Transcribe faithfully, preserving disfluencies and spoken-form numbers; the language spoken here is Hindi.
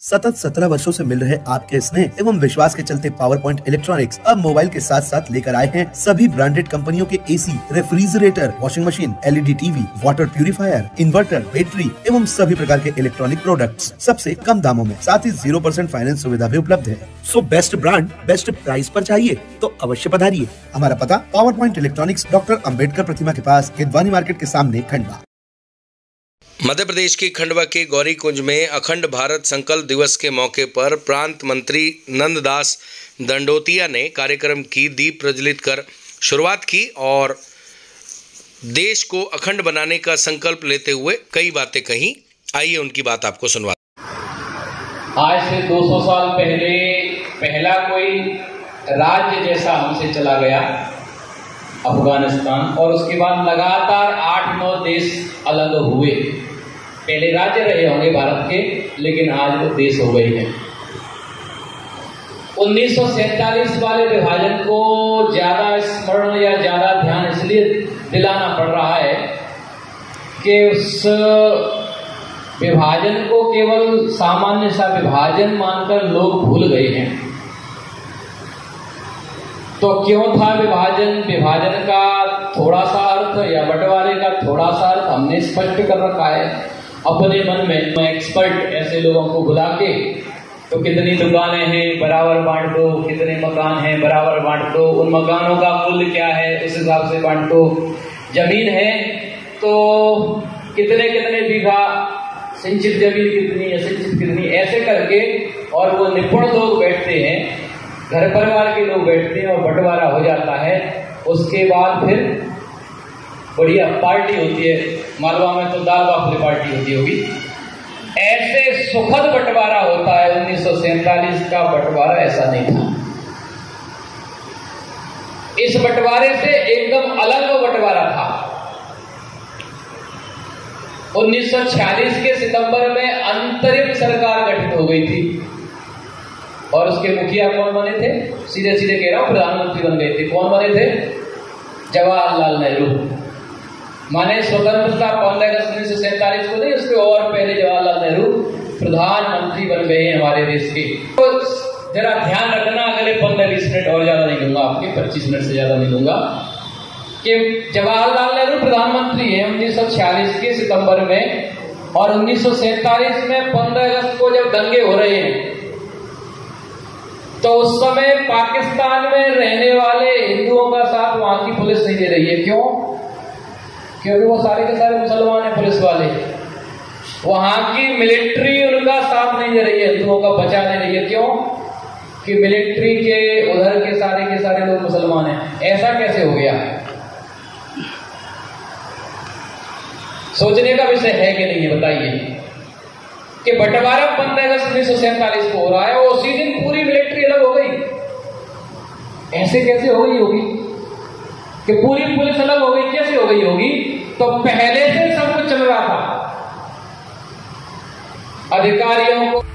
सतत सत्रह वर्षों से मिल रहे आपके स्नेह एवं विश्वास के चलते पावर पॉइंट इलेक्ट्रॉनिक्स अब मोबाइल के साथ साथ लेकर आए हैं सभी ब्रांडेड कंपनियों के AC, refrigerator, washing machine, LED TV, water purifier, inverter, battery एवं सभी प्रकार के इलेक्ट्रॉनिक प्रोडक्ट्स सबसे कम दामों में, साथ ही जीरो परसेंट फाइनेंस सुविधा भी उपलब्ध है। So best brand best price पर चाहिए तो अवश्य पधारिए। हमारा पता power point electronics, doctor Ambedkar प्रतिमा के पास, हिदवानी मार्केट के सामने, खंडवा। मध्य प्रदेश की खंडवा के गौरीकुंज में अखंड भारत संकल्प दिवस के मौके पर प्रांत मंत्री नंददास दंडोतिया ने कार्यक्रम की दीप प्रज्वलित कर शुरुआत की और देश को अखंड बनाने का संकल्प लेते हुए कई बातें कहीं। आइए उनकी बात आपको सुनवा। आज से दो सौ साल पहले पहला कोई राज्य जैसा हमसे चला गया अफगानिस्तान, और उसके बाद लगातार आठ नौ देश अलग हुए। पहले राज्य रहे होंगे भारत के, लेकिन आज वो देश हो गए हैं। उन्नीस सौ सैंतालीस वाले विभाजन को ज्यादा स्मरण या ज्यादा ध्यान इसलिए दिलाना पड़ रहा है कि उस विभाजन को केवल सामान्य सा विभाजन मानकर लोग भूल गए हैं। तो क्यों था विभाजन? विभाजन का थोड़ा सा अर्थ या बंटवारे का थोड़ा सा अर्थ हमने स्पष्ट कर रखा है अपने मन में। एक्सपर्ट ऐसे लोगों को बुला के, तो कितनी दुकानें हैं बराबर बांट दो, कितने मकान हैं बराबर बांट दो, उन मकानों का मूल्य क्या है उस हिसाब से बांट दो, जमीन है तो कितने कितने बीघा, सिंचित जमीन कितनी, असिंचित कितनी, ऐसे करके। और वो निपुण लोग बैठते हैं, घर परिवार के लोग बैठते हैं और बंटवारा हो जाता है। उसके बाद फिर बढ़िया पार्टी होती है। मालवा में तो दाल बाफले पार्टी होती होगी। ऐसे सुखद बंटवारा होता है। उन्नीस सौ सैंतालीस का बंटवारा ऐसा नहीं था। इस बंटवारे से एकदम अलग बंटवारा था। उन्नीस सौ छियालीस के सितंबर में अंतरिम सरकार गठित हो गई थी और उसके मुखिया कौन बने थे? सीधे सीधे कह रहा हूं, प्रधानमंत्री बन गए थे। कौन बने थे? जवाहरलाल नेहरू। माने स्वतंत्रता पंद्रह अगस्त उन्नीस सौ सैंतालीस को नहीं, उसके और पहले जवाहरलाल नेहरू प्रधानमंत्री बन गए हैं हमारे देश के। तो जरा ध्यान रखना, अगले पंद्रह बीस मिनट और ज्यादा नहीं लूंगा आपके, पच्चीस मिनट से ज्यादा नहीं लूंगा, कि जवाहरलाल नेहरू प्रधानमंत्री है उन्नीस सौ छियालीस के सितंबर में। और उन्नीस सौ सैंतालीस में पंद्रह अगस्त को जब दंगे हो रहे हैं तो उस समय पाकिस्तान में रहने वाले हिंदुओं का साथ वहां की पुलिस नहीं दे रही है। क्यों? क्योंकि वो सारे के सारे मुसलमान हैं पुलिस वाले। वहां की मिलिट्री उनका साथ नहीं दे रही है, हिंदुओं का बचा नहीं रही है। क्यों? कि मिलिट्री के उधर के सारे के सारे लोग मुसलमान हैं। ऐसा कैसे हो गया? सोचने का विषय है कि नहीं है? बताइए कि बंटवारा पंद्रह अगस्त उन्नीस सौ सैंतालीस को हो रहा है और उसी दिन पूरी मिलिट्री अलग हो गई। ऐसे कैसे हो गई होगी कि पूरी पुलिस अलग हो गई? कैसे हो गई होगी? तो पहले से सब कुछ चल रहा था। अधिकारियों को